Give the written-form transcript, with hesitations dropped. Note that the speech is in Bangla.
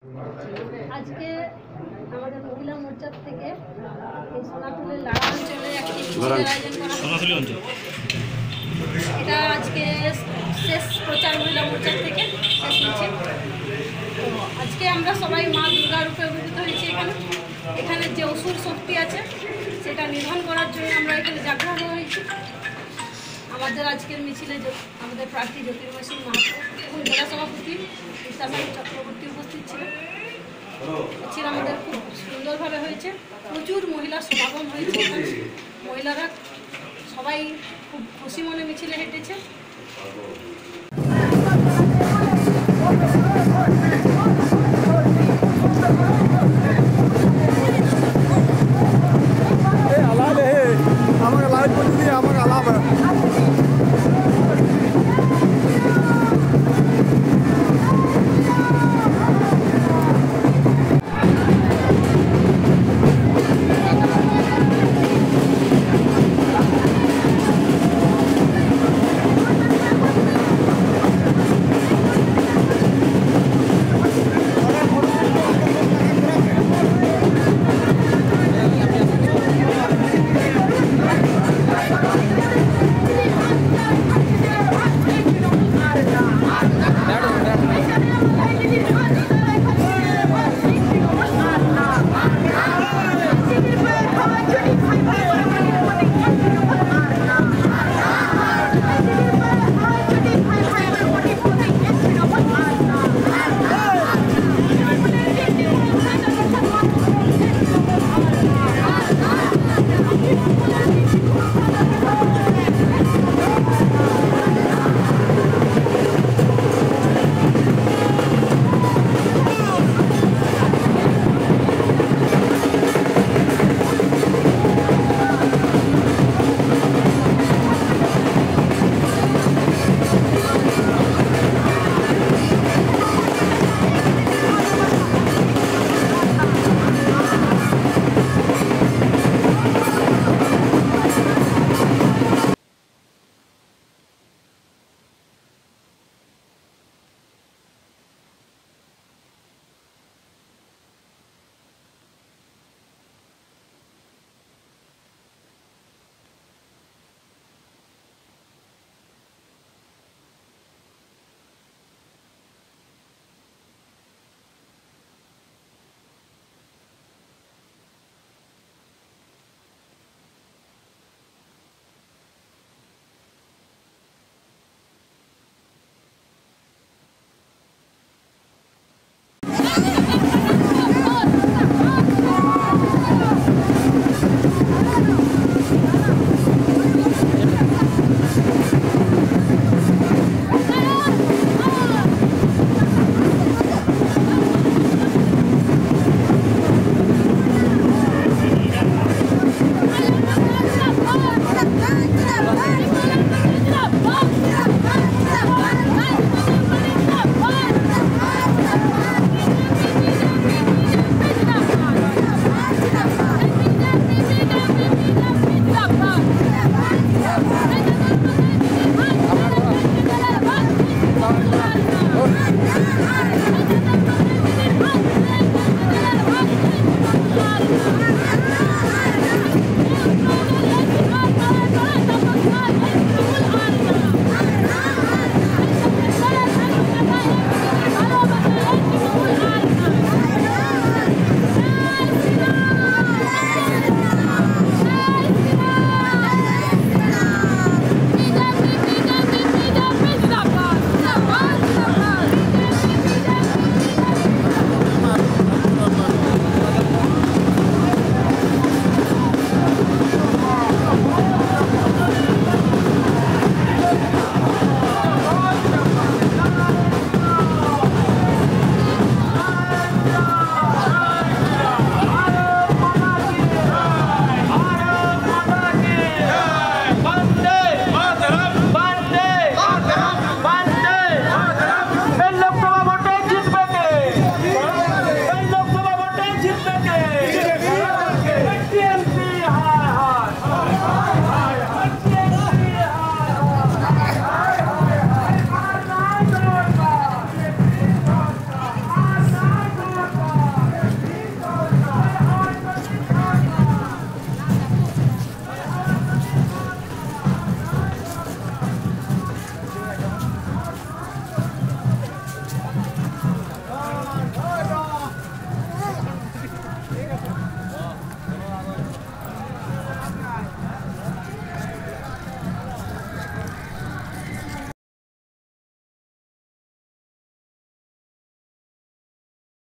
আজকে আমাদের মহিলা মোর্চার থেকে এই সোনাতুলের লাড়া অঞ্চলে একটি মিছিলের আয়োজন করা হয়েছে। এটা আজকে শেষ প্রচার মহিলা মোর্চার থেকে শেষ মিছিল। তো আজকে আমরা সবাই মা দুর্গা রূপে অভিভূত হয়েছি। এখানে যে অসুর শক্তি আছে সেটা নিধন করার জন্য আমরা এখানে জাগ্রত হয়েছি। আমাদের আজকের মিছিলে আমাদের প্রার্থী জ্যোতির্ময় সিং মাহাতো এবং জেলা সভাপতি ইস্তাসান চক্রবর্তী উপস্থিত ছিলেন। মিছিল আমাদের খুব সুন্দরভাবে হয়েছে, প্রচুর মহিলা সমাগম হয়েছে। মহিলারা সবাই খুব খুশি মনে মিছিলে হেঁটেছে।